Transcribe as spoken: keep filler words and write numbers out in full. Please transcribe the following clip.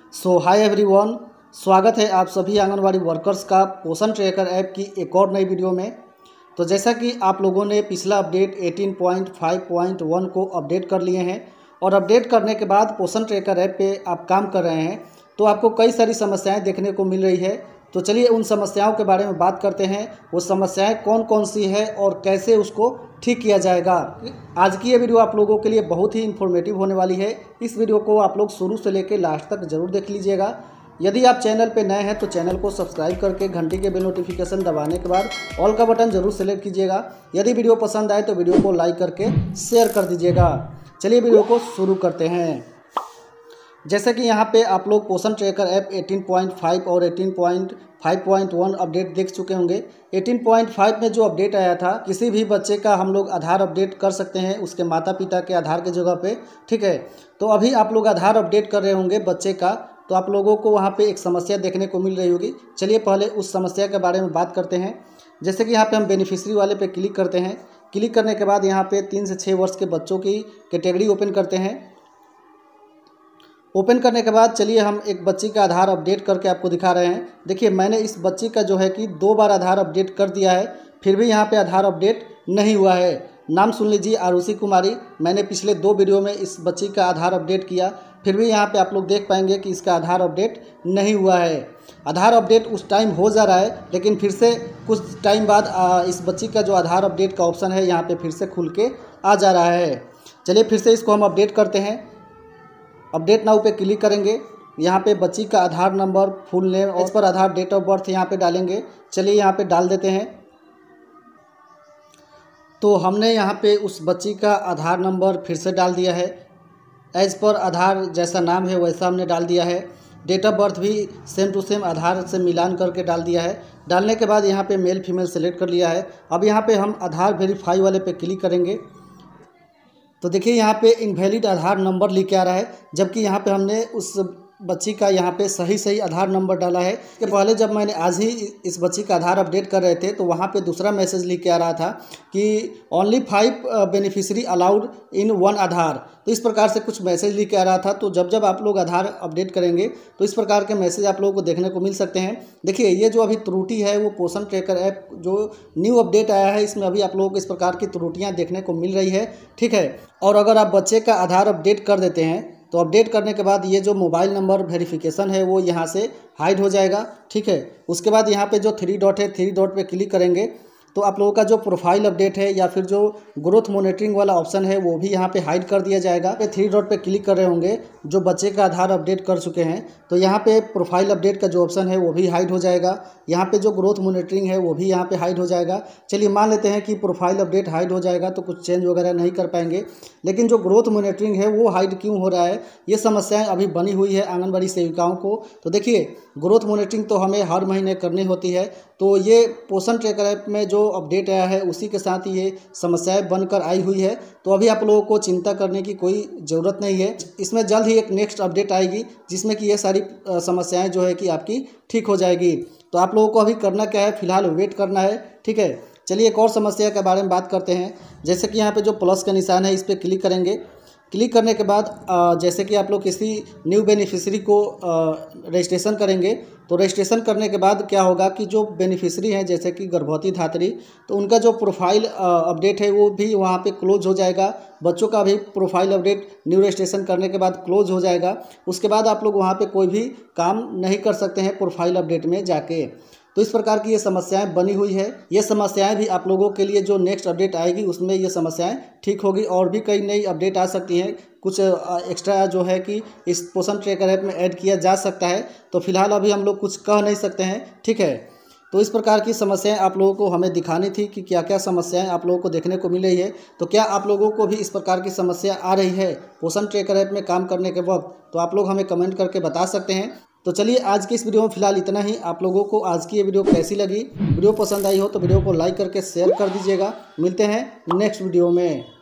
सो hi everyone, स्वागत है आप सभी आंगनवाड़ी वर्कर्स का पोषण ट्रैकर ऐप की एक और नई वीडियो में। तो जैसा कि आप लोगों ने पिछला अपडेट अठारह पॉइंट पाँच पॉइंट एक को अपडेट कर लिए हैं और अपडेट करने के बाद पोषण ट्रैकर ऐप पे आप काम कर रहे हैं, तो आपको कई सारी समस्याएं देखने को मिल रही है। तो चलिए उन समस्याओं के बारे में बात करते हैं। वो समस्याएं कौन कौन सी है और कैसे उसको ठीक किया जाएगा। आज की ये वीडियो आप लोगों के लिए बहुत ही इन्फॉर्मेटिव होने वाली है। इस वीडियो को आप लोग शुरू से लेकर लास्ट तक जरूर देख लीजिएगा। यदि आप चैनल पे नए हैं तो चैनल को सब्सक्राइब करके घंटी के बेल नोटिफिकेशन दबाने के बाद ऑल का बटन जरूर सेलेक्ट कीजिएगा। यदि वीडियो पसंद आए तो वीडियो को लाइक करके शेयर कर दीजिएगा। चलिए वीडियो को शुरू करते हैं। जैसे कि यहाँ पे आप लोग पोषण ट्रैकर ऐप अठारह पॉइंट पाँच और अठारह पॉइंट पाँच पॉइंट एक अपडेट देख चुके होंगे। अठारह पॉइंट पाँच में जो अपडेट आया था, किसी भी बच्चे का हम लोग आधार अपडेट कर सकते हैं उसके माता पिता के आधार के जगह पे, ठीक है। तो अभी आप लोग आधार अपडेट कर रहे होंगे बच्चे का, तो आप लोगों को वहाँ पे एक समस्या देखने को मिल रही होगी। चलिए पहले उस समस्या के बारे में बात करते हैं। जैसे कि यहाँ पे हम बेनिफिशियरी वाले पे क्लिक करते हैं। क्लिक करने के बाद यहाँ पे तीन से छः वर्ष के बच्चों की कैटेगरी ओपन करते हैं। ओपन करने के बाद चलिए हम एक बच्ची का आधार अपडेट करके आपको दिखा रहे हैं। देखिए मैंने इस बच्ची का जो है कि दो बार आधार अपडेट कर दिया है, फिर भी यहाँ पे आधार अपडेट नहीं हुआ है। नाम सुन लीजिए, आरुषि कुमारी। मैंने पिछले दो वीडियो में इस बच्ची का आधार अपडेट किया, फिर भी यहाँ पे आप लोग देख पाएंगे कि इसका आधार अपडेट नहीं हुआ है। आधार अपडेट उस टाइम हो जा रहा है, लेकिन फिर से कुछ टाइम बाद इस बच्ची का जो आधार अपडेट का ऑप्शन है यहाँ पर फिर से खुल के आ जा रहा है। चलिए फिर से इसको हम अपडेट करते हैं। अपडेट नाउ पे क्लिक करेंगे। यहाँ पे बच्ची का आधार नंबर, फुल नेम और इस पर आधार डेट ऑफ बर्थ यहाँ पे डालेंगे। चलिए यहाँ पे डाल देते हैं। तो हमने यहाँ पे उस बच्ची का आधार नंबर फिर से डाल दिया है। एज पर आधार जैसा नाम है वैसा हमने डाल दिया है। डेट ऑफ बर्थ भी सेम टू सेम आधार से मिलान करके डाल दिया है। डालने के बाद यहाँ पे मेल फीमेल सेलेक्ट कर लिया है। अब यहाँ पे हम आधार वेरीफाई वाले पे क्लिक करेंगे। तो देखिए यहाँ पे इनवैलिड आधार नंबर लिख के आ रहा है, जबकि यहाँ पे हमने उस बच्ची का यहाँ पे सही सही आधार नंबर डाला है। इसके पहले जब मैंने आज ही इस बच्ची का आधार अपडेट कर रहे थे तो वहाँ पे दूसरा मैसेज लिख के आ रहा था कि only five beneficiary allowed in one Aadhaar. तो इस प्रकार से कुछ मैसेज लिख के आ रहा था। तो जब जब आप लोग आधार अपडेट करेंगे तो इस प्रकार के मैसेज आप लोगों को देखने को मिल सकते हैं। देखिए ये जो अभी त्रुटि है वो पोषण ट्रैकर ऐप जो न्यू अपडेट आया है इसमें अभी आप लोगों को इस प्रकार की त्रुटियाँ देखने को मिल रही है, ठीक है। और अगर आप बच्चे का आधार अपडेट कर देते हैं तो अपडेट करने के बाद ये जो मोबाइल नंबर वेरिफिकेशन है वो यहाँ से हाइड हो जाएगा, ठीक है। उसके बाद यहाँ पे जो थ्री डॉट है, थ्री डॉट पे क्लिक करेंगे तो आप लोगों का जो प्रोफाइल अपडेट है या फिर जो ग्रोथ मॉनिटरिंग वाला ऑप्शन है वो भी यहाँ पे हाइड कर दिया जाएगा। पे थ्री डॉट पे क्लिक कर रहे होंगे जो बच्चे का आधार अपडेट कर चुके हैं, तो यहाँ पे प्रोफाइल अपडेट का जो ऑप्शन है वो भी हाइड हो जाएगा। यहाँ पे जो ग्रोथ मॉनिटरिंग है वो भी यहाँ पे हाइड हो जाएगा। चलिए मान लेते हैं कि प्रोफाइल अपडेट हाइड हो जाएगा तो कुछ चेंज वगैरह नहीं कर पाएंगे, लेकिन जो ग्रोथ मॉनिटरिंग है वो हाइड क्यों हो रहा है, ये समस्याएं अभी बनी हुई है आंगनबाड़ी सेविकाओं को। तो देखिए ग्रोथ मॉनिटरिंग तो हमें हर महीने करनी होती है, तो ये पोषण ट्रैकर ऐप में जो अपडेट आया है उसी के साथ ये समस्याएं बनकर आई हुई है। तो अभी आप लोगों को चिंता करने की कोई ज़रूरत नहीं है। इसमें जल्द ही एक नेक्स्ट अपडेट आएगी जिसमें कि ये सारी समस्याएं जो है कि आपकी ठीक हो जाएगी। तो आप लोगों को अभी करना क्या है, फिलहाल वेट करना है, ठीक है। चलिए एक और समस्या के बारे में बात करते हैं। जैसे कि यहाँ पे जो प्लस का निशान है इस पर क्लिक करेंगे। क्लिक करने के बाद जैसे कि आप लोग किसी न्यू बेनिफिशियरी को रजिस्ट्रेशन करेंगे तो रजिस्ट्रेशन करने के बाद क्या होगा कि जो बेनिफिशियरी हैं जैसे कि गर्भवती धात्री, तो उनका जो प्रोफाइल अपडेट है वो भी वहाँ पे क्लोज हो जाएगा। बच्चों का भी प्रोफाइल अपडेट न्यू रजिस्ट्रेशन करने के बाद क्लोज हो जाएगा। उसके बाद आप लोग वहाँ पे कोई भी काम नहीं कर सकते हैं प्रोफाइल अपडेट में जाके। तो इस प्रकार की ये समस्याएं बनी हुई है। ये समस्याएं भी आप लोगों के लिए जो नेक्स्ट अपडेट आएगी उसमें ये समस्याएं ठीक होगी। और भी कई नई अपडेट आ सकती हैं, कुछ एक्स्ट्रा जो है कि इस पोषण ट्रैकर ऐप में ऐड किया जा सकता है। तो फिलहाल अभी हम लोग कुछ कह नहीं सकते हैं, ठीक है। तो इस प्रकार की समस्याएं आप लोगों को हमें दिखानी थी कि क्या क्या समस्याएं आप लोगों को देखने को मिल रही है। तो क्या आप लोगों को भी इस प्रकार की समस्या आ रही है पोषण ट्रैकर ऐप में काम करने के वक्त, तो आप लोग हमें कमेंट करके बता सकते हैं। तो चलिए आज की इस वीडियो में फिलहाल इतना ही। आप लोगों को आज की ये वीडियो कैसी लगी, वीडियो पसंद आई हो तो वीडियो को लाइक करके शेयर कर दीजिएगा। मिलते हैं नेक्स्ट वीडियो में।